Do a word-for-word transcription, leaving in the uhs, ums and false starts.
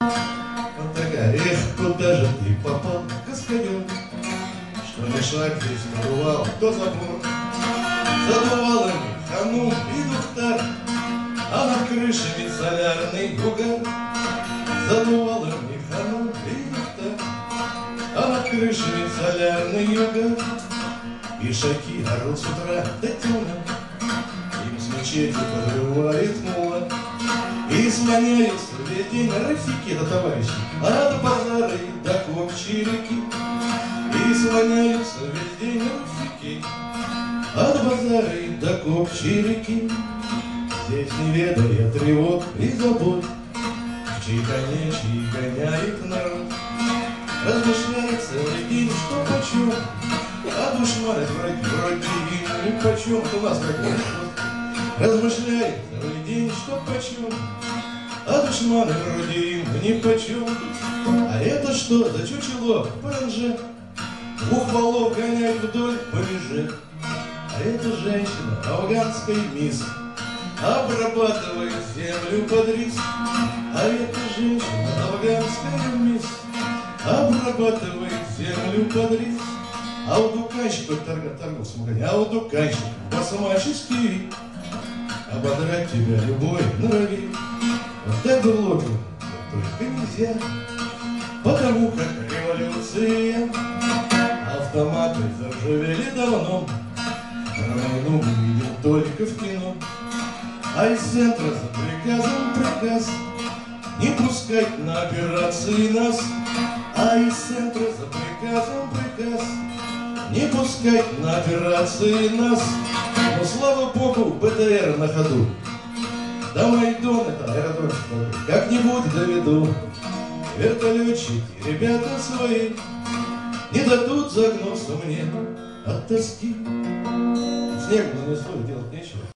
Вот такая, эх, куда же ты попал, каскадер, что мешак здесь надувал, то забор. Задувал им хану и духтар, а над крышами солярный угар. Задувал им хану и духтар, а над крышами солярный угар. Ишаки орут с утра до темна, им с мечети подрывает мула. И слоняются весь день рафики до товарищи, от базара и до копчей реки. И слоняются весь день рафики, от базара и до копчей реки. Здесь не ведая тревог и забот, чей коней, чьи гоняет народ. Размышляет целый день, что почем, а душманит вроде, вроде им нипочем. У нас такой вот. Размышляет целый день, что почем, а душманы вроде им нипочем. А это что за чучело паранже, двух валов гоняет вдоль по меже. А это женщина, афганской мисс, обрабатывает землю под рис. А эта женщина, афганская мисс, обрабатывает землю под рис. А у дуканщика, торговца в магазине, а у дуканщика басмаческий вид, ободрать тебя любой норовит. Вот это глупо, только нельзя, потому как революция. Автоматы заржавели давно, на войну мы видим только в кино. А из центра за приказом приказ не пускать на операции нас. А из центра за приказом приказ не пускать на операции нас. Но слава богу, БТР на ходу, до Майдона, это аэродром, как-нибудь доведу. Вертолетчики, ребята свои, не дадут загнуться мне от тоски. Снег нанесло, делать нечего.